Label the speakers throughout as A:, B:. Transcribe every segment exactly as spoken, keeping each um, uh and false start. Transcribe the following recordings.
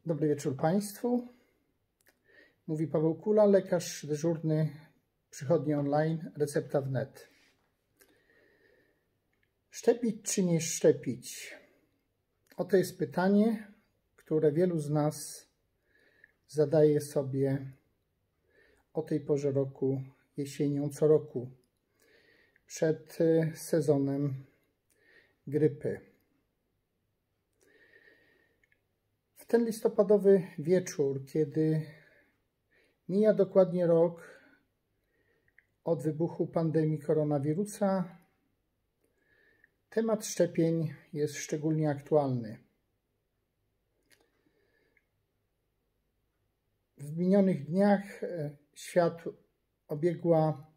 A: Dobry wieczór Państwu. Mówi Paweł Kula, lekarz dyżurny przychodni online, recepta wnet. Szczepić czy nie szczepić? Oto jest pytanie, które wielu z nas zadaje sobie o tej porze roku, jesienią, co roku, przed sezonem grypy. W ten listopadowy wieczór, kiedy mija dokładnie rok od wybuchu pandemii koronawirusa, temat szczepień jest szczególnie aktualny. W minionych dniach świat obiegła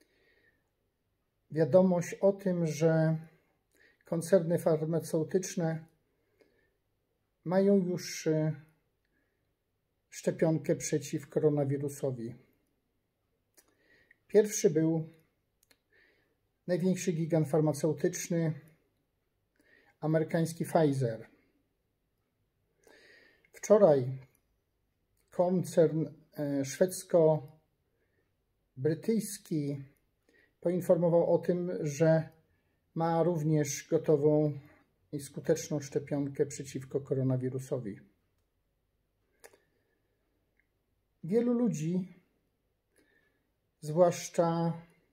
A: wiadomość o tym, że koncerny farmaceutyczne mają już szczepionkę przeciw koronawirusowi. Pierwszy był największy gigant farmaceutyczny, amerykański Pfizer. Wczoraj koncern szwedzko-brytyjski poinformował o tym, że ma również gotową i skuteczną szczepionkę przeciwko koronawirusowi. Wielu ludzi, zwłaszcza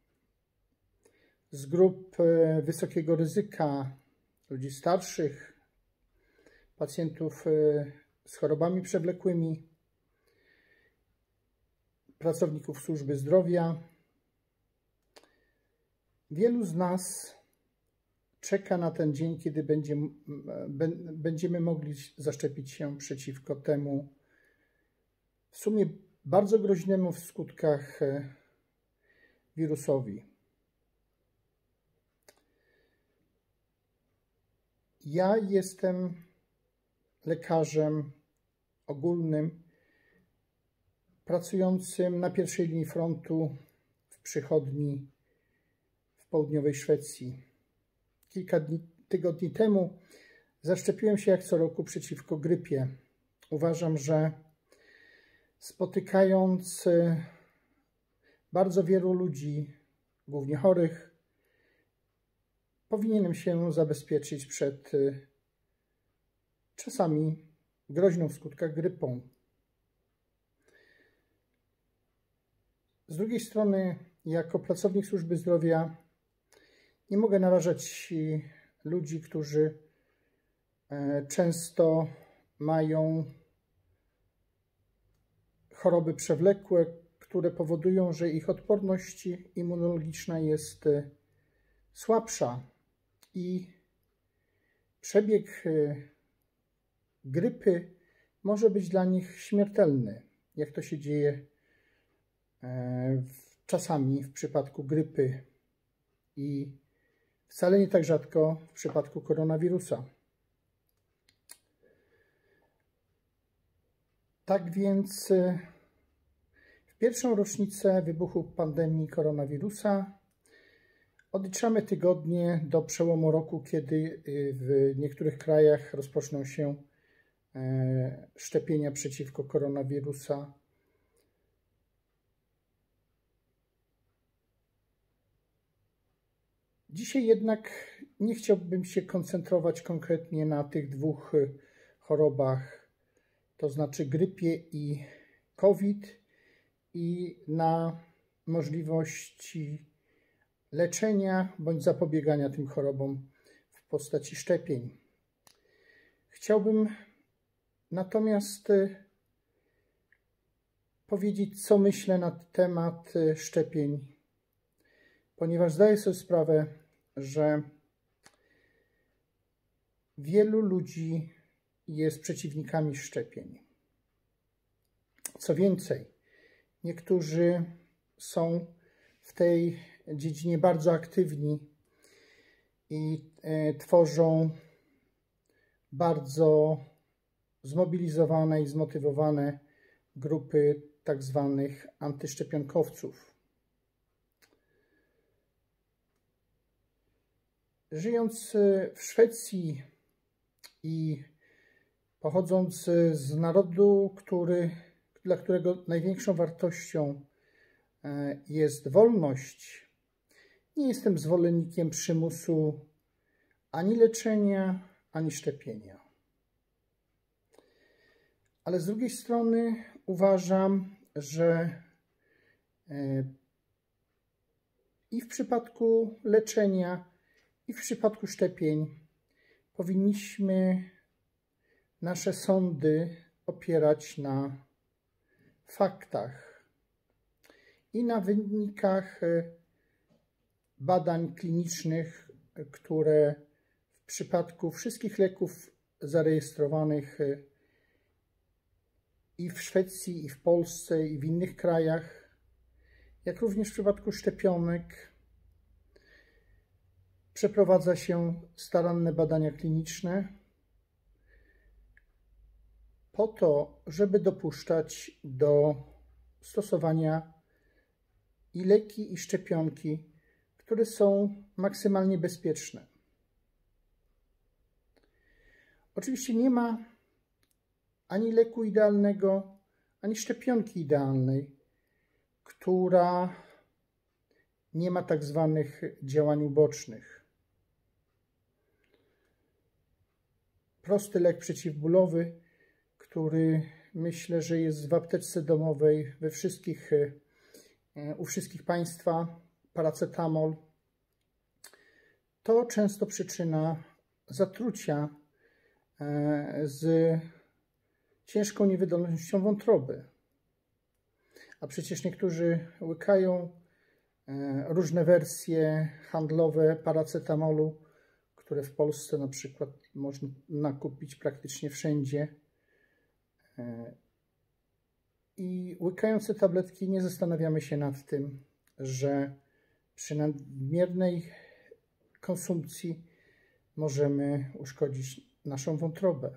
A: z grup wysokiego ryzyka, ludzi starszych, pacjentów z chorobami przewlekłymi, pracowników służby zdrowia, wielu z nas czeka na ten dzień, kiedy będziemy, będziemy mogli zaszczepić się przeciwko temu w sumie bardzo groźnemu w skutkach wirusowi. Ja jestem lekarzem ogólnym, pracującym na pierwszej linii frontu w przychodni w południowej Szwecji. Kilka dni, tygodni temu zaszczepiłem się jak co roku przeciwko grypie. Uważam, że spotykając bardzo wielu ludzi, głównie chorych, powinienem się zabezpieczyć przed czasami groźną w skutkach grypą. Z drugiej strony, jako pracownik służby zdrowia, nie mogę narażać ludzi, którzy często mają choroby przewlekłe, które powodują, że ich odporność immunologiczna jest słabsza i przebieg grypy może być dla nich śmiertelny, jak to się dzieje czasami w przypadku grypy i wcale nie tak rzadko w przypadku koronawirusa. Tak więc w pierwszą rocznicę wybuchu pandemii koronawirusa odliczamy tygodnie do przełomu roku, kiedy w niektórych krajach rozpoczną się szczepienia przeciwko koronawirusa. Dzisiaj jednak nie chciałbym się koncentrować konkretnie na tych dwóch chorobach, to znaczy grypie i COVID, i na możliwości leczenia bądź zapobiegania tym chorobom w postaci szczepień. Chciałbym natomiast powiedzieć, co myślę na temat szczepień, ponieważ zdaję sobie sprawę, że wielu ludzi jest przeciwnikami szczepień. Co więcej, niektórzy są w tej dziedzinie bardzo aktywni i tworzą bardzo zmobilizowane i zmotywowane grupy tak zwanych antyszczepionkowców. Żyjąc w Szwecji i Pochodząc z narodu, który, dla którego największą wartością jest wolność, nie jestem zwolennikiem przymusu ani leczenia, ani szczepienia. Ale z drugiej strony uważam, że i w przypadku leczenia, i w przypadku szczepień powinniśmy nasze sądy opierać na faktach i na wynikach badań klinicznych, które w przypadku wszystkich leków zarejestrowanych i w Szwecji, i w Polsce, i w innych krajach, jak również w przypadku szczepionek, przeprowadza się staranne badania kliniczne po to, żeby dopuszczać do stosowania i leki, i szczepionki, które są maksymalnie bezpieczne. Oczywiście nie ma ani leku idealnego, ani szczepionki idealnej, która nie ma tak zwanych działań ubocznych. Prosty lek przeciwbólowy, który myślę, że jest w apteczce domowej we wszystkich, u wszystkich Państwa, paracetamol, to często przyczyna zatrucia z ciężką niewydolnością wątroby. A przecież niektórzy łykają różne wersje handlowe paracetamolu, które w Polsce na przykład można kupić praktycznie wszędzie. I łykając te tabletki nie zastanawiamy się nad tym, że przy nadmiernej konsumpcji możemy uszkodzić naszą wątrobę.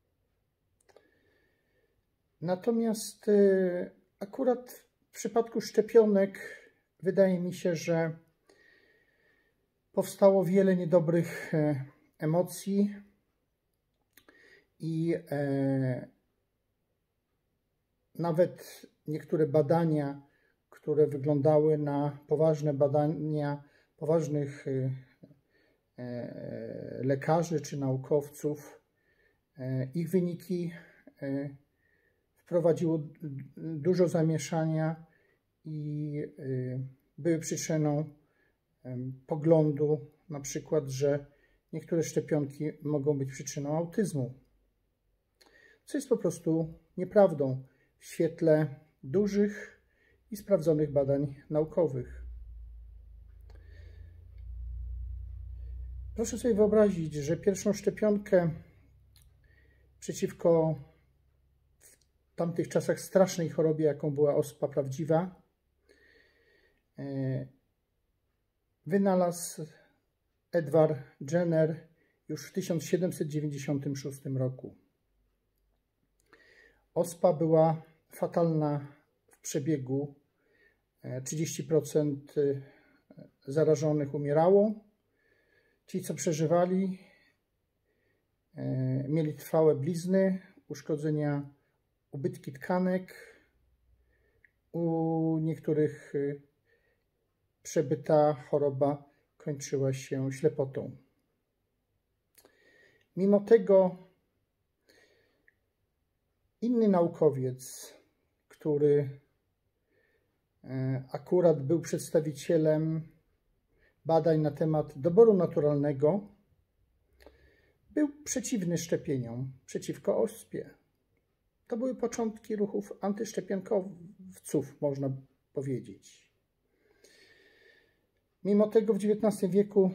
A: Natomiast akurat w przypadku szczepionek wydaje mi się, że powstało wiele niedobrych emocji i nawet niektóre badania, które wyglądały na poważne badania poważnych lekarzy czy naukowców, ich wyniki wprowadziło dużo zamieszania i były przyczyną poglądu, na przykład, że niektóre szczepionki mogą być przyczyną autyzmu, co jest po prostu nieprawdą w świetle dużych i sprawdzonych badań naukowych. Proszę sobie wyobrazić, że pierwszą szczepionkę przeciwko w tamtych czasach strasznej chorobie, jaką była ospa prawdziwa, wynalazł Edward Jenner już w tysiąc siedemset dziewięćdziesiątym szóstym roku. Ospa była fatalna w przebiegu. trzydzieści procent zarażonych umierało. Ci, co przeżywali, mieli trwałe blizny, uszkodzenia, ubytki tkanek. U niektórych przebyta choroba kończyła się ślepotą. Mimo tego inny naukowiec, który akurat był przedstawicielem badań na temat doboru naturalnego, był przeciwny szczepieniom przeciwko ospie. To były początki ruchów antyszczepionkowców, można powiedzieć. Mimo tego w dziewiętnastym wieku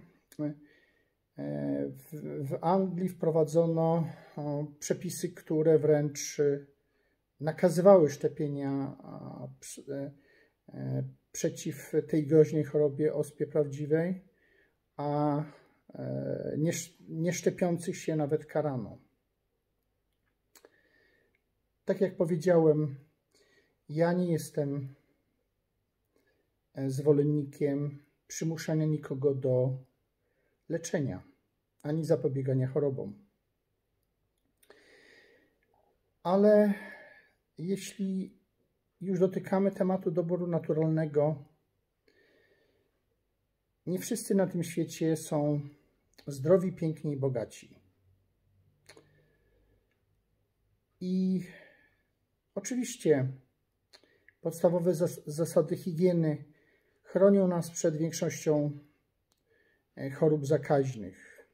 A: w Anglii wprowadzono przepisy, które wręcz nakazywały szczepienia przeciw tej groźnej chorobie ospie prawdziwej, a nieszczepiących się nawet karano. Tak jak powiedziałem, ja nie jestem zwolennikiem przymuszania nikogo do leczenia, ani zapobiegania chorobom. Ale jeśli już dotykamy tematu doboru naturalnego, nie wszyscy na tym świecie są zdrowi, piękni i bogaci. I oczywiście podstawowe zas zasady higieny chronią nas przed większością chorób zakaźnych.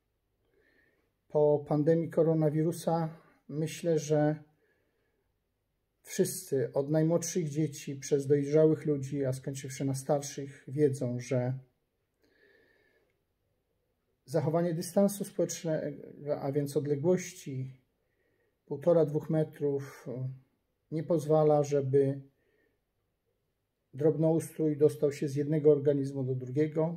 A: Po pandemii koronawirusa myślę, że wszyscy, od najmłodszych dzieci przez dojrzałych ludzi, a skończywszy na starszych, wiedzą, że zachowanie dystansu społecznego, a więc odległości półtora do dwóch metrów, nie pozwala, żeby drobnoustrój dostał się z jednego organizmu do drugiego.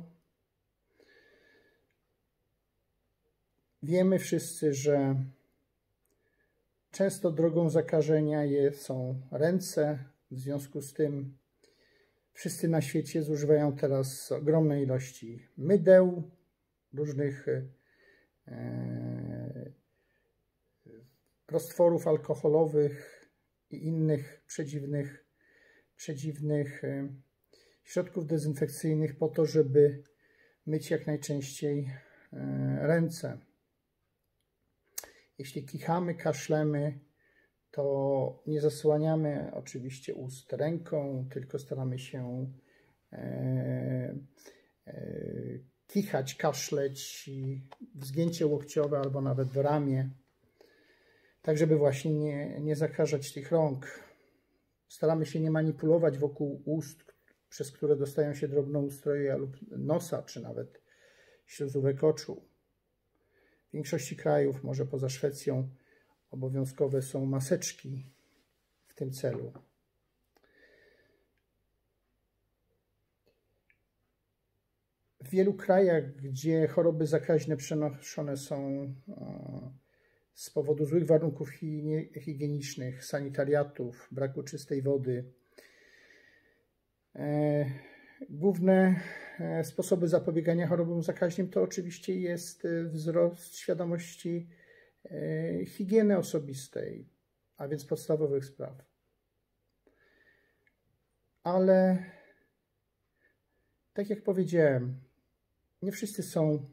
A: Wiemy wszyscy, że często drogą zakażenia są ręce. W związku z tym wszyscy na świecie zużywają teraz ogromne ilości mydeł, różnych e, roztworów alkoholowych i innych przedziwnych, przedziwnych e, środków dezynfekcyjnych po to, żeby myć jak najczęściej e, ręce. Jeśli kichamy, kaszlemy, to nie zasłaniamy oczywiście ust ręką, tylko staramy się e, e, kichać, kaszleć, w zgięcie łokciowe albo nawet w ramię, tak żeby właśnie nie, nie zakażać tych rąk. Staramy się nie manipulować wokół ust, przez które dostają się drobnoustroje lub nosa, czy nawet śluzówek oczu. W większości krajów, może poza Szwecją, obowiązkowe są maseczki w tym celu. W wielu krajach, gdzie choroby zakaźne przenoszone są z powodu złych warunków higienicznych, sanitariatów, braku czystej wody, główne sposoby zapobiegania chorobom zakaźnym to oczywiście jest wzrost świadomości higieny osobistej, a więc podstawowych spraw. Ale tak jak powiedziałem, nie wszyscy są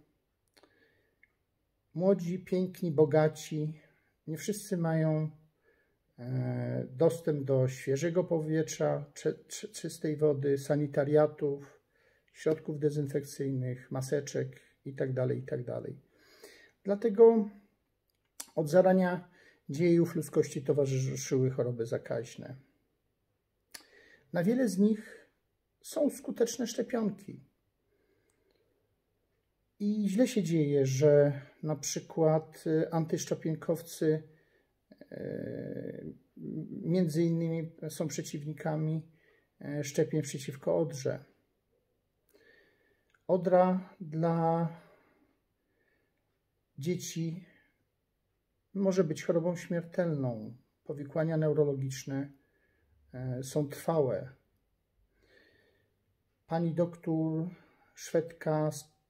A: młodzi, piękni, bogaci. Nie wszyscy mają dostęp do świeżego powietrza, czy, czy, czystej wody, sanitariatów, środków dezynfekcyjnych, maseczek itd., itd. Dlatego od zarania dziejów ludzkości towarzyszyły choroby zakaźne. Na wiele z nich są skuteczne szczepionki. I źle się dzieje, że na przykład antyszczepionkowcy między innymi są przeciwnikami szczepień przeciwko odrze. Odra dla dzieci może być chorobą śmiertelną. Powikłania neurologiczne są trwałe. Pani doktor, Szwedka,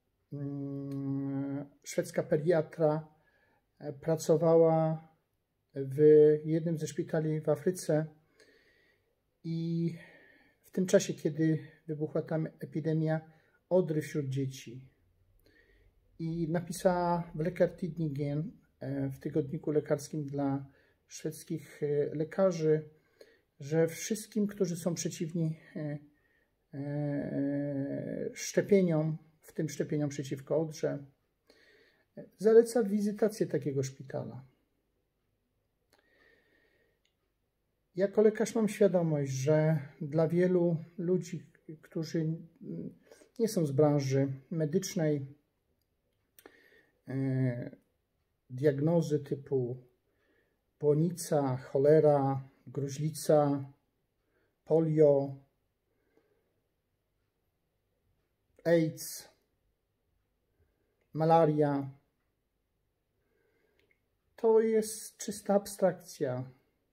A: szwedzka pediatra, pracowała w jednym ze szpitali w Afryce i w tym czasie, kiedy wybuchła tam epidemia odry wśród dzieci, i napisała w Läkartidningen, w tygodniku lekarskim dla szwedzkich lekarzy, że wszystkim, którzy są przeciwni szczepieniom, w tym szczepieniom przeciwko odrze, zaleca wizytację takiego szpitala. Jako lekarz mam świadomość, że dla wielu ludzi, którzy nie są z branży medycznej, diagnozy typu błonica, cholera, gruźlica, polio, AIDS, malaria, to jest czysta abstrakcja.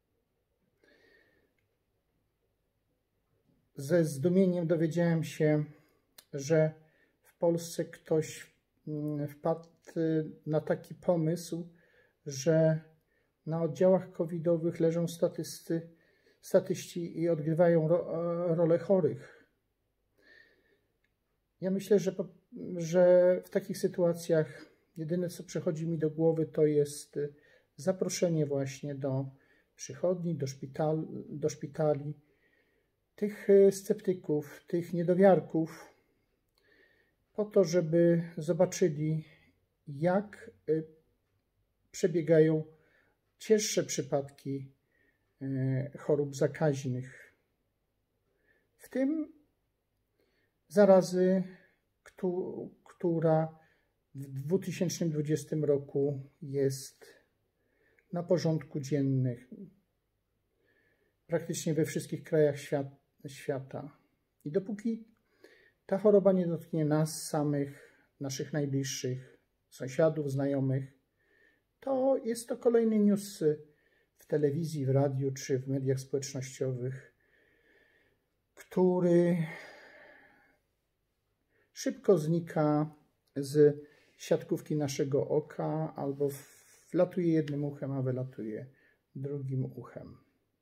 A: Ze zdumieniem dowiedziałem się, że w Polsce ktoś wpadł na taki pomysł, że na oddziałach covidowych leżą statysty, statyści i odgrywają ro, rolę chorych. Ja myślę, że, że w takich sytuacjach jedyne, co przychodzi mi do głowy, to jest zaproszenie właśnie do przychodni, do, szpital, do szpitali, tych sceptyków, tych niedowiarków, po to, żeby zobaczyli, jak przebiegają cięższe przypadki chorób zakaźnych, w tym zarazy, która w dwa tysiące dwudziestym roku jest na porządku dziennym praktycznie we wszystkich krajach świata. I dopóki ta choroba nie dotknie nas samych, naszych najbliższych, sąsiadów, znajomych, to jest to kolejny news w telewizji, w radiu czy w mediach społecznościowych, który szybko znika z siatkówki naszego oka albo wlatuje jednym uchem, a wylatuje drugim uchem.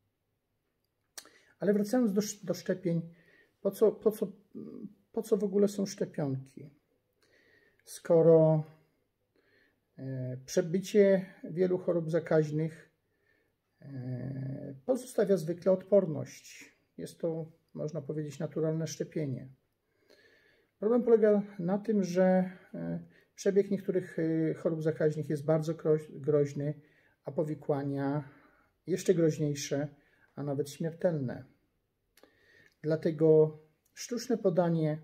A: Ale wracając do, do szczepień, po co, po, co, po co w ogóle są szczepionki? Skoro e, przebycie wielu chorób zakaźnych e, pozostawia zwykle odporność. Jest to, można powiedzieć, naturalne szczepienie. Problem polega na tym, że przebieg niektórych chorób zakaźnych jest bardzo groźny, a powikłania jeszcze groźniejsze, a nawet śmiertelne. Dlatego sztuczne podanie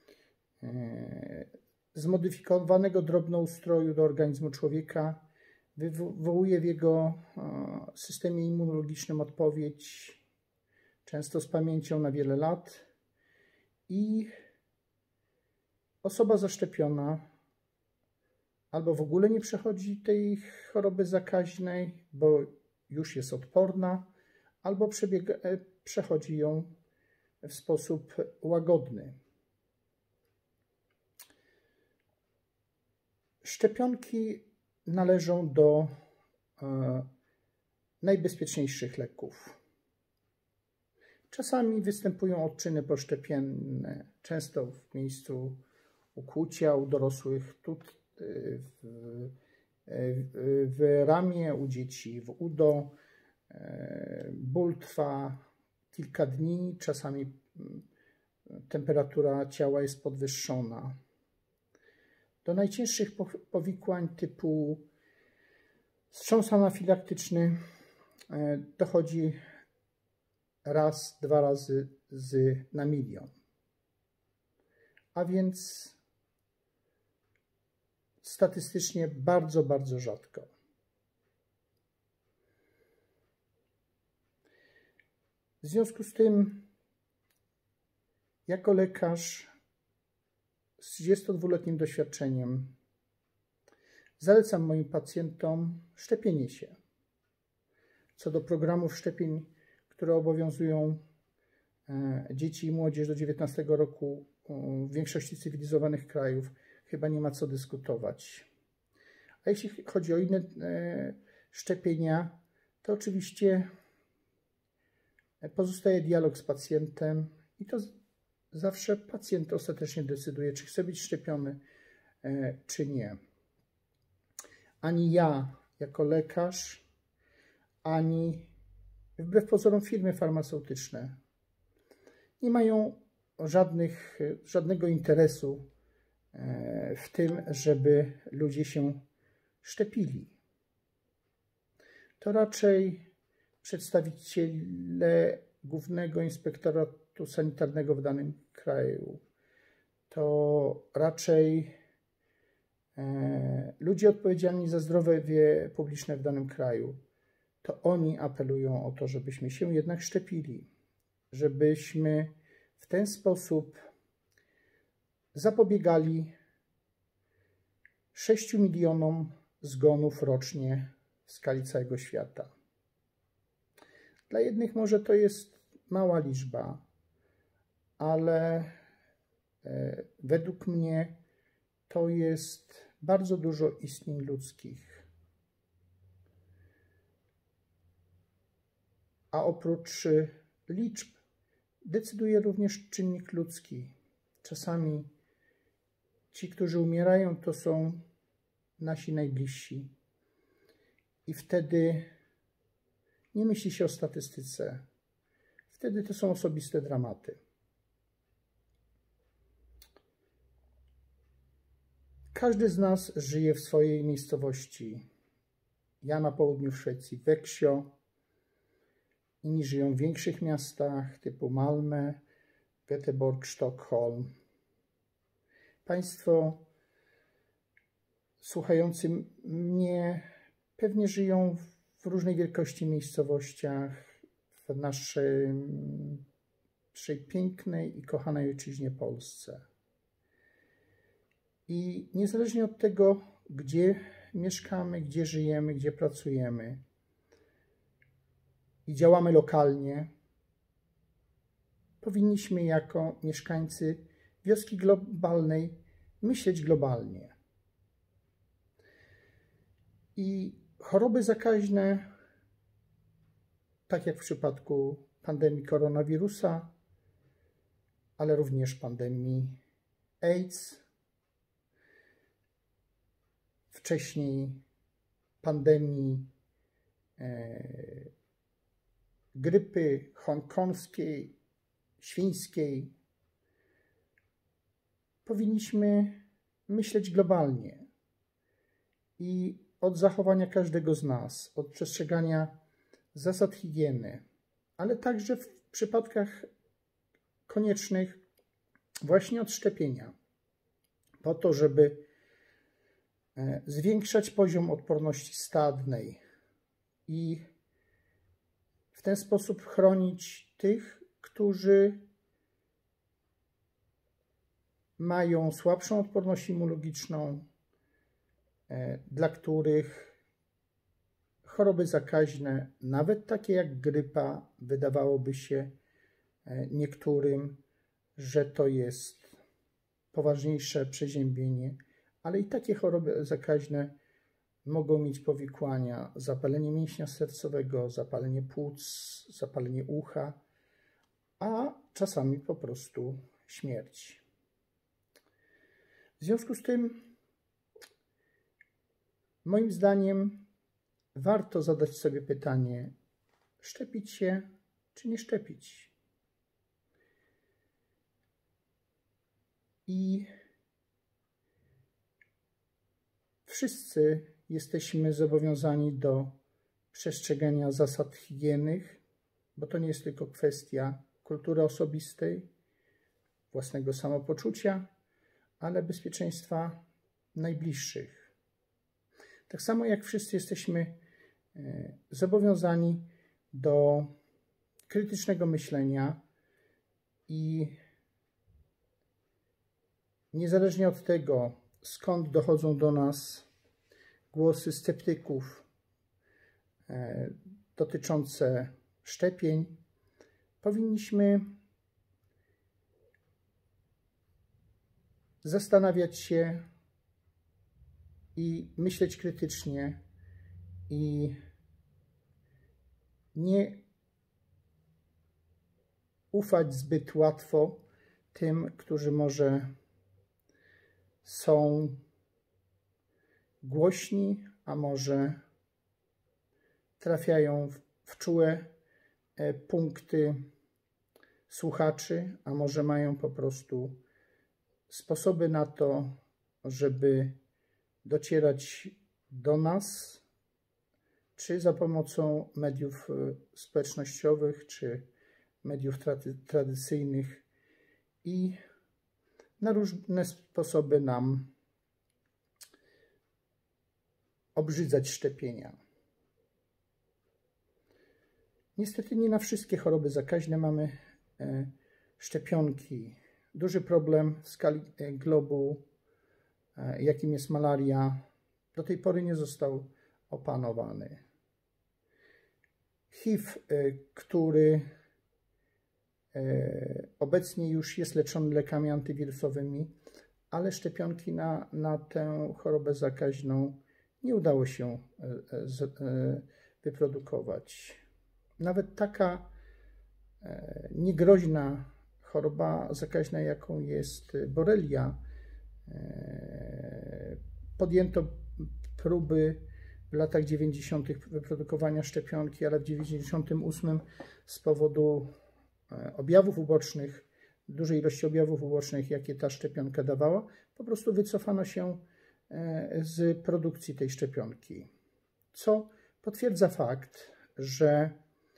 A: zmodyfikowanego drobnoustroju do organizmu człowieka wywołuje w jego systemie immunologicznym odpowiedź, często z pamięcią na wiele lat, i osoba zaszczepiona albo w ogóle nie przechodzi tej choroby zakaźnej, bo już jest odporna, albo przebiega, przechodzi ją w sposób łagodny. Szczepionki należą do e, najbezpieczniejszych leków. Czasami występują odczyny poszczepienne, często w miejscu ukłucia u dorosłych, tu w, w ramię, u dzieci w udo. Ból trwa kilka dni, czasami temperatura ciała jest podwyższona. Do najcięższych powikłań typu wstrząs anafilaktyczny dochodzi raz, dwa razy z, na milion. A więc statystycznie bardzo, bardzo rzadko. W związku z tym, jako lekarz z trzydziestodwuletnim doświadczeniem zalecam moim pacjentom szczepienie się. Co do programów szczepień, które obowiązują dzieci i młodzież do dziewiętnastego roku w większości cywilizowanych krajów, chyba nie ma co dyskutować. A jeśli chodzi o inne szczepienia, to oczywiście pozostaje dialog z pacjentem i to zawsze pacjent ostatecznie decyduje, czy chce być szczepiony, czy nie. Ani ja jako lekarz, ani wbrew pozorom firmy farmaceutyczne nie mają żadnych, żadnego interesu w tym, żeby ludzie się szczepili. To raczej przedstawiciele Głównego Inspektoratu Sanitarnego w danym kraju, to raczej ludzie odpowiedzialni za zdrowie publiczne w danym kraju, to oni apelują o to, żebyśmy się jednak szczepili, żebyśmy w ten sposób zapobiegali sześciu milionom zgonów rocznie w skali całego świata. Dla jednych może to jest mała liczba, ale według mnie to jest bardzo dużo istnień ludzkich. a oprócz liczb decyduje również czynnik ludzki. Czasami ci, którzy umierają, to są nasi najbliżsi. I wtedy nie myśli się o statystyce. Wtedy to są osobiste dramaty. Każdy z nas żyje w swojej miejscowości. Ja na południu w Szwecji, Växjö. Inni żyją w większych miastach typu Malmö, Göteborg, Sztokholm. Państwo słuchający mnie pewnie żyją w różnej wielkości miejscowościach w naszej, naszej pięknej i kochanej ojczyźnie Polsce. I niezależnie od tego, gdzie mieszkamy, gdzie żyjemy, gdzie pracujemy i działamy lokalnie, powinniśmy jako mieszkańcy wioski globalnej myśleć globalnie. I choroby zakaźne, tak jak w przypadku pandemii koronawirusa, ale również pandemii AIDS, wcześniej pandemii e, grypy hongkońskiej, świńskiej, powinniśmy myśleć globalnie i od zachowania każdego z nas, od przestrzegania zasad higieny, ale także w przypadkach koniecznych właśnie od szczepienia, po to, żeby zwiększać poziom odporności stadnej i w ten sposób chronić tych, którzy mają słabszą odporność immunologiczną, dla których choroby zakaźne, nawet takie jak grypa, wydawałoby się niektórym, że to jest poważniejsze przeziębienie, ale i takie choroby zakaźne mogą mieć powikłania, zapalenie mięśnia sercowego, zapalenie płuc, zapalenie ucha, a czasami po prostu śmierć. W związku z tym, moim zdaniem, warto zadać sobie pytanie, szczepić się czy nie szczepić? I wszyscy jesteśmy zobowiązani do przestrzegania zasad higiennych, bo to nie jest tylko kwestia kultury osobistej, własnego samopoczucia, ale bezpieczeństwa najbliższych. Tak samo jak wszyscy jesteśmy zobowiązani do krytycznego myślenia i niezależnie od tego, skąd dochodzą do nas głosy sceptyków dotyczące szczepień, powinniśmy zastanawiać się i myśleć krytycznie i nie ufać zbyt łatwo tym, którzy może są głośni, a może trafiają w czułe punkty słuchaczy, a może mają po prostu sposoby na to, żeby docierać do nas, czy za pomocą mediów społecznościowych, czy mediów trady, tradycyjnych i na różne sposoby nam obrzydzać szczepienia. Niestety nie na wszystkie choroby zakaźne mamy szczepionki. Duży problem w skali globu, jakim jest malaria, do tej pory nie został opanowany. H I V, który obecnie już jest leczony lekami antywirusowymi, ale szczepionki na, na tę chorobę zakaźną nie udało się wyprodukować. nawet taka niegroźna choroba zakaźna, jaką jest borelia. Podjęto próby w latach dziewięćdziesiątych wyprodukowania szczepionki, ale w dziewięćdziesiątym ósmym z powodu objawów ubocznych, dużej ilości objawów ubocznych, jakie ta szczepionka dawała, po prostu wycofano się z produkcji tej szczepionki. Co potwierdza fakt, że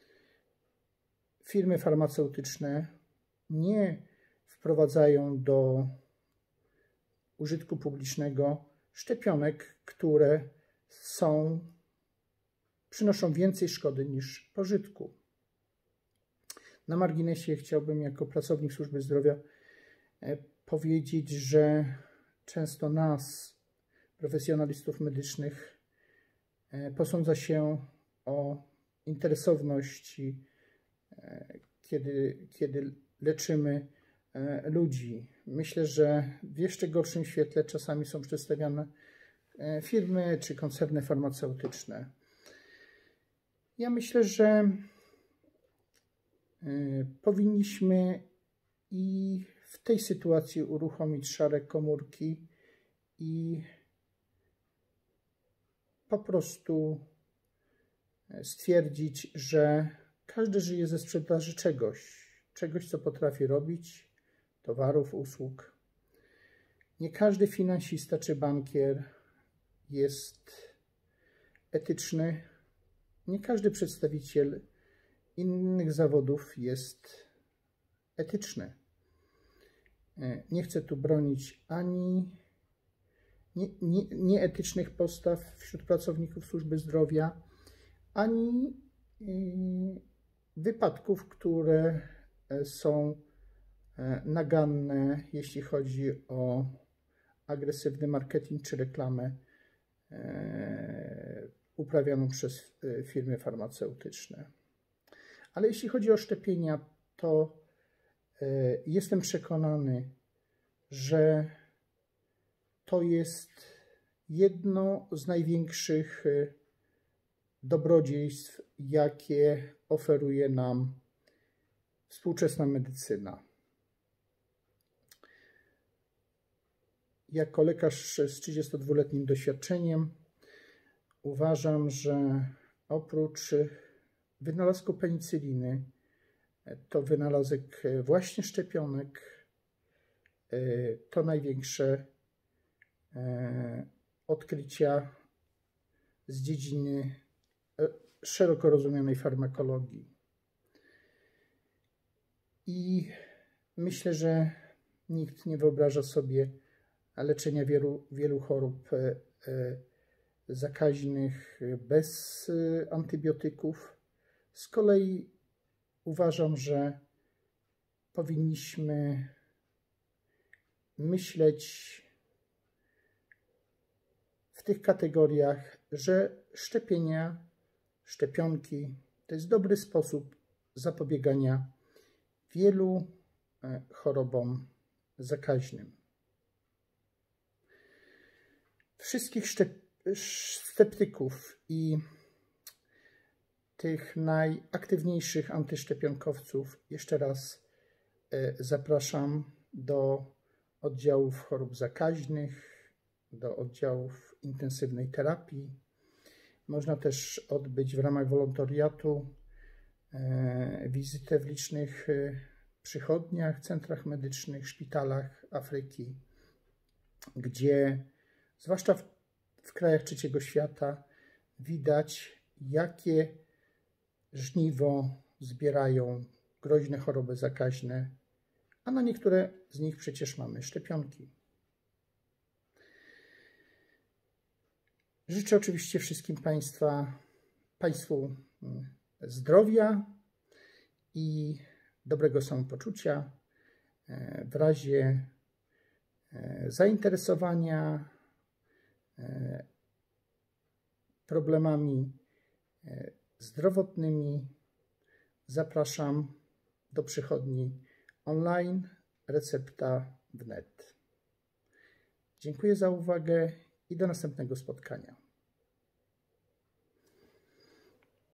A: firmy farmaceutyczne nie wprowadzają do użytku publicznego szczepionek, które są, przynoszą więcej szkody niż pożytku. Na marginesie chciałbym jako pracownik służby zdrowia powiedzieć, że często nas, profesjonalistów medycznych, posądza się o interesowność, kiedy, kiedy leczymy ludzi. Myślę, że w jeszcze gorszym świetle czasami są przedstawiane firmy czy koncerny farmaceutyczne. Ja myślę, że powinniśmy i w tej sytuacji uruchomić szare komórki i po prostu stwierdzić, że każdy żyje ze sprzedaży czegoś, czegoś, co potrafi robić, towarów, usług. Nie każdy finansista czy bankier jest etyczny, nie każdy przedstawiciel innych zawodów jest etyczny. Nie chcę tu bronić ani nie, nie, nieetycznych postaw wśród pracowników służby zdrowia, ani wypadków, które są naganne, jeśli chodzi o agresywny marketing czy reklamę uprawianą przez firmy farmaceutyczne. Ale jeśli chodzi o szczepienia, to jestem przekonany, że to jest jedno z największych dobrodziejstw, jakie oferuje nam współczesna medycyna. Jako lekarz z trzydziestodwuletnim doświadczeniem uważam, że oprócz wynalazku penicyliny, to wynalazek właśnie szczepionek to największe odkrycia z dziedziny szeroko rozumianej farmakologii. I myślę, że nikt nie wyobraża sobie leczenia wielu, wielu chorób zakaźnych bez antybiotyków. Z kolei uważam, że powinniśmy myśleć w tych kategoriach, że szczepienia, szczepionki to jest dobry sposób zapobiegania wielu chorobom zakaźnym. Wszystkich sceptyków i tych najaktywniejszych antyszczepionkowców jeszcze raz zapraszam do oddziałów chorób zakaźnych, do oddziałów intensywnej terapii. Można też odbyć w ramach wolontariatu wizytę w licznych przychodniach, centrach medycznych, szpitalach Afryki, gdzie zwłaszcza w, w krajach trzeciego świata widać, jakie żniwo zbierają groźne choroby zakaźne, a na niektóre z nich przecież mamy szczepionki. Życzę oczywiście wszystkim Państwa, Państwu zdrowia i dobrego samopoczucia. W razie zainteresowania problemami zdrowotnymi zapraszam do przychodni online Recepta W N E T. Dziękuję za uwagę i do następnego spotkania.